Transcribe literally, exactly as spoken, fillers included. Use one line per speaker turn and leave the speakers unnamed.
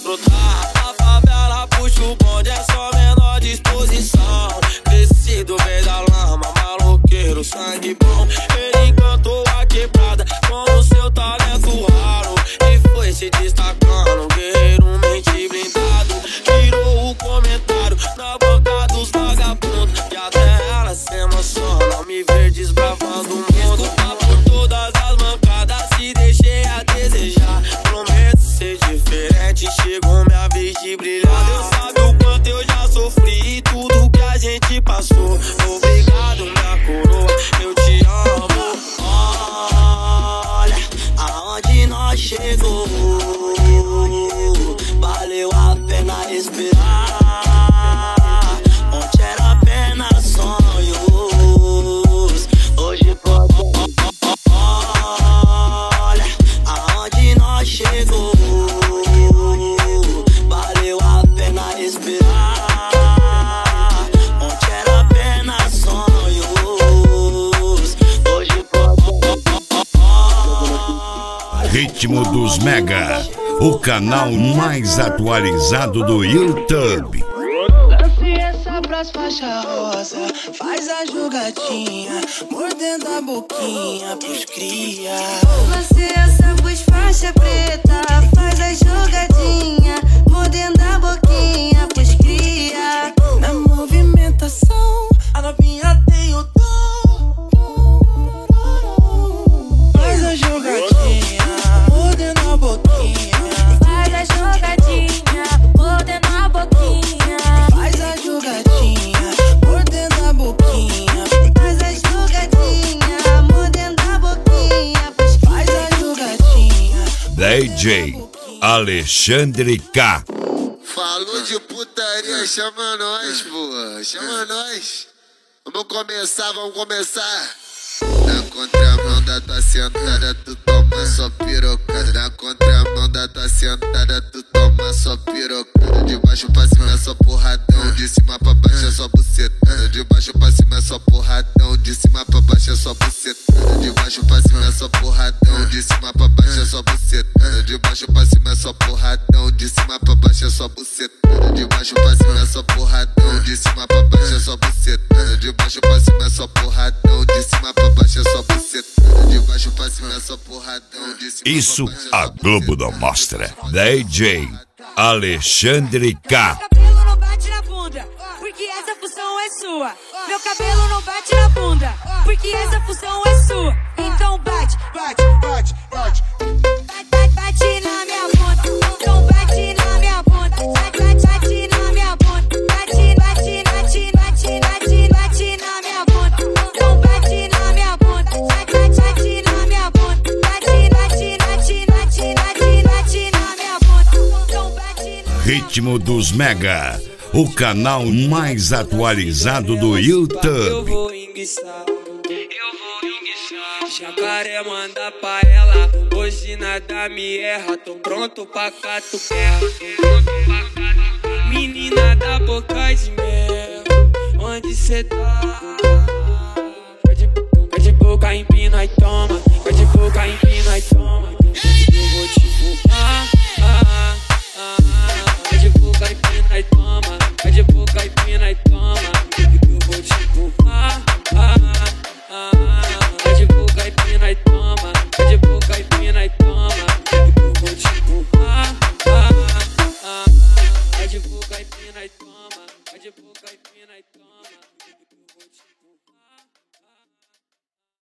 brotar. A favela puxa o bonde, é só menor disposição. Crescido veio da lama, maloqueiro, sangue bom. Ele encantou a quebrada com o seu talento raro e foi se destacando, guerreiro mente blindado. Tirou o comentário na boca dos vagabundos e até ela se emociona me ver desbravando o mundo. Desculpa por todas as mancadas, se deixei a desejar. Prometo ser diferente, chegou minha vez de brilhar. Deus sabe o quanto eu já sofri e tudo que a gente passou. Obrigado, minha coroa, eu te amo. Olha aonde nós chegou, valeu a pena esperar. Onde era apenas sonhos, hoje pode. Olha aonde nós chegou, valeu a pena esperar. Onde era apenas sonhos, hoje pode.
Ritmo dos Mega, o canal mais atualizado do YouTube.
Lance essa pras faixa rosa, faz a jogadinha, mordendo a boquinha pros cria.
Lance essa pros faixa preta, faz a jogadinha, mordendo a boquinha pros cria.
Na movimentação, a novinha tem o dom. Faz a jogadinha, mordendo a boquinha.
Faz a jogadinha, mordendo a boquinha.
Faz a jogadinha, mordendo a boquinha.
Faz a jogadinha, mordendo a boquinha.
Faz a jogadinha.
D J Alexandre K.
Falou de putaria, chama nós, pô. Chama nós. Vamos começar, vamos começar. Na contramão da tua sentada, tu toma só pirocada. Na contramão da tua sentada, tu toma só pirocada. De baixo pra cima é só porradão, de cima pra baixo é só bucetada. De baixo pra cima é só porradão, de cima pra baixo é só bucetada. De baixo pra cima é só porradão, de cima pra baixo é só bucetada. De baixo pra cima é só porradão, de cima pra baixo é só bucetada. De baixo pra cima é só porradão, de cima pra baixo é só bucetada. De baixo pra cima é só porradão, de cima pra baixo é só bucetada. De baixo pra cima é só porradão, de cima
Isso
pra baixo é só
a Globo não mostra. D J Alexandre K.
Meu cabelo não bate na bunda, porque essa função é sua. Meu cabelo não bate na bunda, porque essa função é sua. Então bate, bate, bate, bate. Bate, bate na minha bunda. Então bate na minha bunda. Bate, bate, bate na minha bunda. Bate, bate, bate, bate, bate, bate na minha bunda. Então bate na minha bunda. Bate, bate, bate na minha bunda. Bate, bate, bate, bate, bate, bate na minha bunda. Então bate na.
Ritmo dos Mega, o canal mais atualizado do
Eu
YouTube.
vou enguiçar, eu vou enguiçar. Jacaré manda pra ela, hoje nada me erra. Tô pronto pra catuquerra. Menina da boca de mel, onde cê tá? Pede, pede boca, empina e toma. Pede boca, empina e toma. Eu vou te fumar. Ah, ah, ah, ah. Pede boca, empina e toma. Pede boca, empina e toma. Eu vou te fumar. Ah, ah, ah, ah. Pede boca, empina e toma. Pede boca, empina e toma. Eu vou te fumar. Ah, ah, ah. Pede boca, empina e toma. Pede boca, empina e toma.